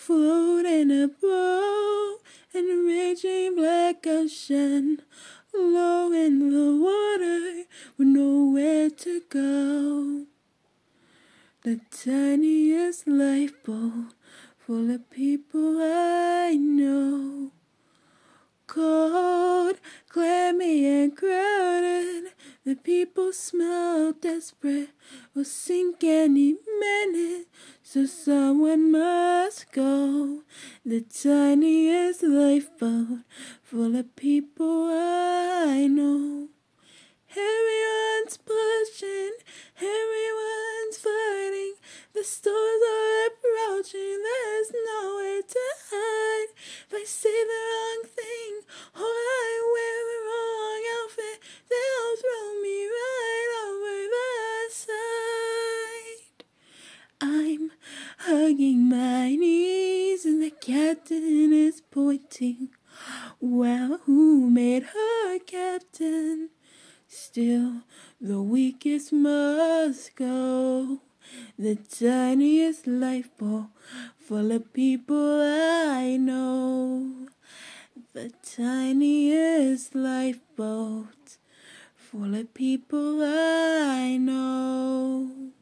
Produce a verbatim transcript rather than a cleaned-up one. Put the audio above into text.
float in a boat in a raging black ocean, low in the water with nowhere to go. The tiniest lifeboat full of people I know. Cold, clammy and crowded, the people smell desperate, will sink any minute, so someone must go. The tiniest lifeboat full of people I know. Everyone's pushing, everyone's fighting, the stars are approaching, there's nowhere to hide. If I say the wrong thing, or I wear the wrong outfit, they'll throw me right over the side. I'm hugging my knees and the captain is pointing. Well, who made her captain? Still, the weakest must go. The tiniest lifeboat full of people I know. The tiniest lifeboat full of people I know.